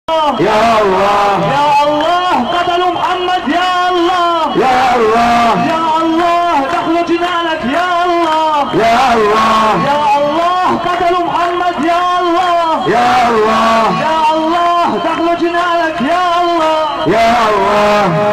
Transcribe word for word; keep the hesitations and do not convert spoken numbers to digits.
يا الله يا الله قتلوا محمد يا الله يا الله يا الله دخلوا جنانك يا الله يا الله يا الله قتلوا محمد يا الله يا الله يا الله دخلوا جنانك يا الله يا الله